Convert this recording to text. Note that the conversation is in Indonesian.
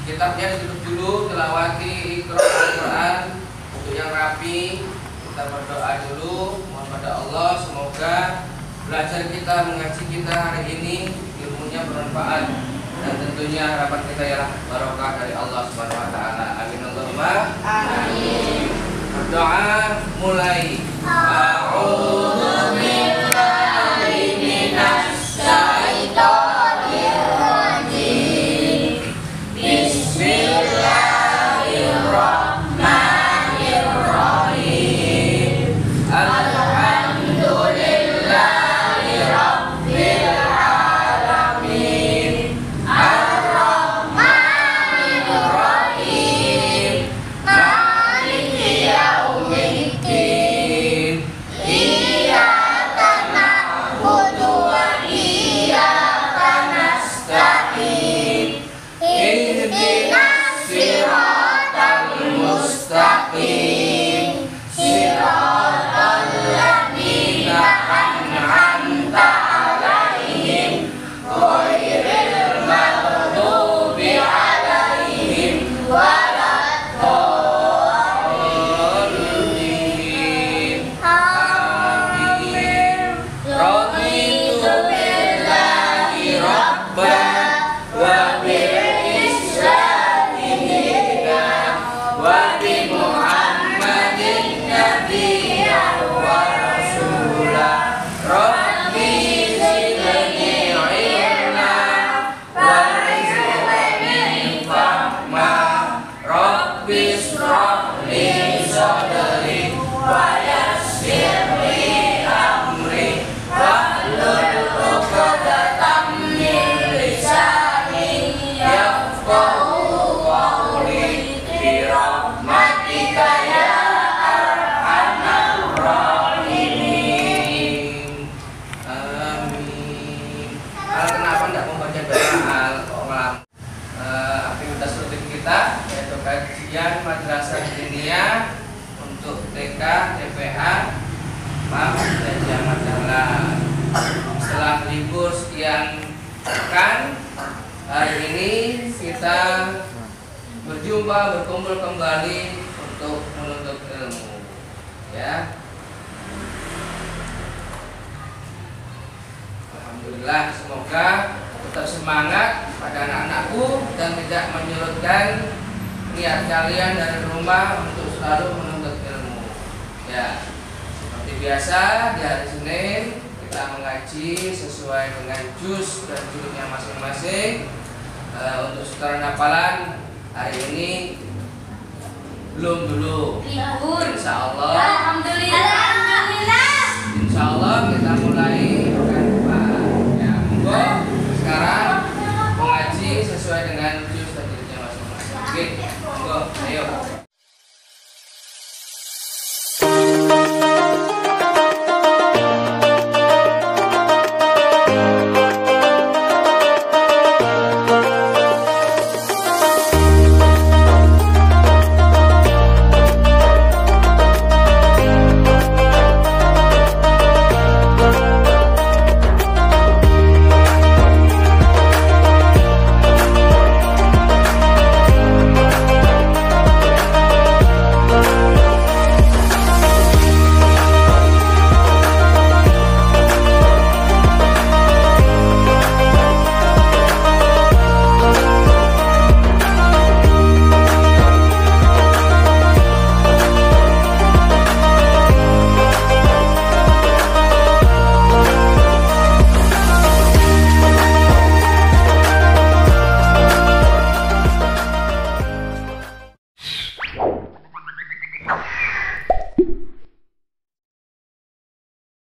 kitabnya ditutup dulu, tilawati Iqra Al-Quran. Untuk yang rapi, kita berdoa dulu, mohon pada Allah semoga belajar kita, mengaji kita hari ini ilmunya bermanfaat dan tentunya harapan kita ialah barokah dari Allah Subhanahu wa taala. Amin Allahumma amin. Berdoa mulai. A'udzu billahi minasy syaithanir rajim. Bismillahirrahmanirrahim. Alhamdulillahi rabbil alamin. Ar-Rahmanir Rahim. Maliki yaumiddin. Iyyaka na'budu wa iyyaka nasta'in. Ihdinas siratal mustaqim. Siratal ladzina an'amta 'alaihim ghairil maghdubi 'alaihim waladdallin. Amin. Raditu billahi rabban wa bil islami dinan wa bi Muhammadin nabiyyan wa rasulah. Rabbi zidni ilma warzuqni fahma. Rabbi ishrah li sadri wa yassir li amri wahlul 'uqdatam min lisani yafqahu qawli bi rahmatika ya arhamar rahimin. Amin. Kenapa tidak membaca doa kok malam? Aktivitas rutin kita yaitu kajian madrasah diniyah untuk TK, TPA, kajian majalah. Setelah libur sekian pekan, hari ini kita berjumpa, berkumpul kembali untuk menuntut ilmu. Ya. Alhamdulillah, semoga tetap semangat pada anak-anakku dan tidak menyurutkan niat kalian dari rumah untuk selalu menuntut ilmu. Ya, seperti biasa di hari Senin kita mengaji sesuai dengan juz dan judulnya masing-masing. Untuk setoran hafalan hari ini belum dulu. Insya Allah. Alhamdulillah. Insya Allah kita mulai pekan depan. Ya, monggo sekarang mengaji sesuai dengan juz dan judulnya masing-masing. Oke, monggo, ayo.